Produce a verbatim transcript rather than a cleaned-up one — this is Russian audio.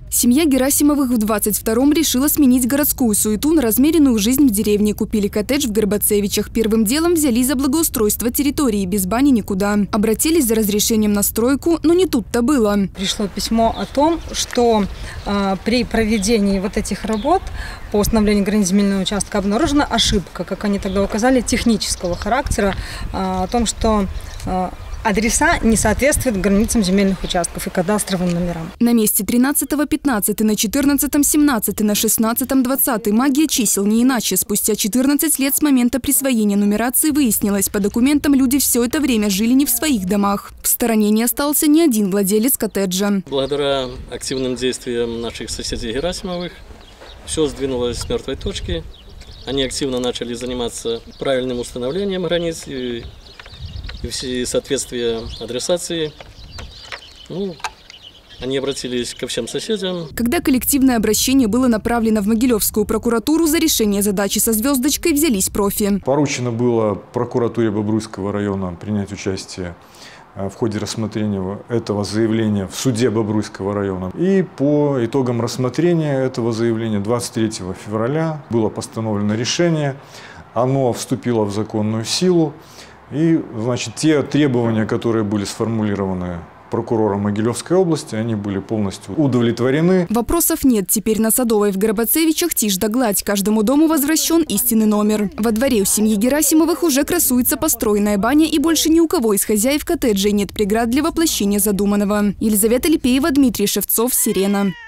Семья Герасимовых в двадцать втором решила сменить городскую суету на размеренную жизнь в деревне. Купили коттедж в Горбацевичах. Первым делом взялись за благоустройство территории. Без бани никуда. Обратились за разрешением на стройку, но не тут-то было. Пришло письмо о том, что э, при проведении вот этих работ по установлению границ земельного участка обнаружена ошибка, как они тогда указали, технического характера, э, о том, что э, адреса не соответствуют границам земельных участков и кадастровым номерам. На месте тринадцатого пятнадцатый, на четырнадцатом семнадцатый, на шестнадцатом двадцатый. Магия чисел не иначе. Спустя четырнадцать лет с момента присвоения нумерации выяснилось, по документам люди все это время жили не в своих домах. В стороне не остался ни один владелец коттеджа. Благодаря активным действиям наших соседей Герасимовых все сдвинулось с мертвой точки. Они активно начали заниматься правильным установлением границ и и все соответствия адресации. Ну, они обратились ко всем соседям. Когда коллективное обращение было направлено в Могилевскую прокуратуру, за решение задачи со звездочкой взялись профи. Поручено было прокуратуре Бобруйского района принять участие в ходе рассмотрения этого заявления в суде Бобруйского района. И по итогам рассмотрения этого заявления двадцать третьего февраля было постановлено решение. Оно вступило в законную силу. И, значит, те требования, которые были сформулированы прокурором Могилевской области, они были полностью удовлетворены. Вопросов нет. Теперь на Садовой в Горбацевичах тишь да гладь. Каждому дому возвращен истинный номер. Во дворе у семьи Герасимовых уже красуется построенная баня, и больше ни у кого из хозяев коттеджей нет преград для воплощения задуманного. Елизавета Липеева, Дмитрий Шевцов, Сирена.